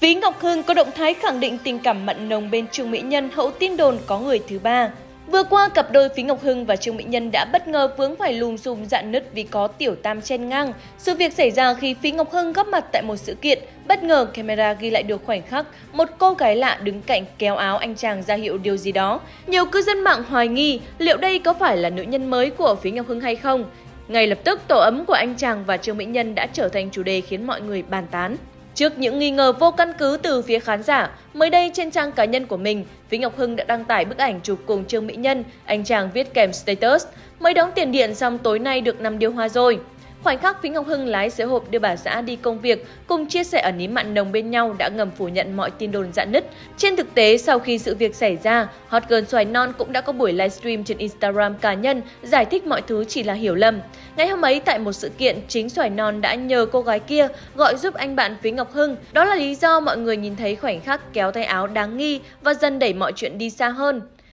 Phí Ngọc Hưng có động thái khẳng định tình cảm mặn nồng bên Trương Mỹ Nhân hậu tin đồn có người thứ ba. Vừa qua, cặp đôi Phí Ngọc Hưng và Trương Mỹ Nhân đã bất ngờ vướng phải lùm xùm rạn nứt vì có tiểu tam chen ngang. Sự việc xảy ra khi Phí Ngọc Hưng góp mặt tại một sự kiện, bất ngờ camera ghi lại được khoảnh khắc một cô gái lạ đứng cạnh kéo áo anh chàng ra hiệu điều gì đó. Nhiều cư dân mạng hoài nghi liệu đây có phải là nữ nhân mới của Phí Ngọc Hưng hay không. Ngay lập tức, tổ ấm của anh chàng và Trương Mỹ Nhân đã trở thành chủ đề khiến mọi người bàn tán. Trước những nghi ngờ vô căn cứ từ phía khán giả, mới đây trên trang cá nhân của mình, Phí Ngọc Hưng đã đăng tải bức ảnh chụp cùng Trương Mỹ Nhân, anh chàng viết kèm status: mới đóng tiền điện xong tối nay được nằm điều hòa rồi. Khoảnh khắc Phí Ngọc Hưng lái xe hộp đưa bà xã đi công việc, cùng chia sẻ ẩn ý mặn nồng bên nhau đã ngầm phủ nhận mọi tin đồn rạn nứt. Trên thực tế, sau khi sự việc xảy ra, Hot Girl Xoài Non cũng đã có buổi livestream trên Instagram cá nhân giải thích mọi thứ chỉ là hiểu lầm. Ngày hôm ấy tại một sự kiện, chính Xoài Non đã nhờ cô gái kia gọi giúp anh bạn Phí Ngọc Hưng. Đó là lý do mọi người nhìn thấy khoảnh khắc kéo tay áo đáng nghi và dần đẩy mọi chuyện đi xa hơn.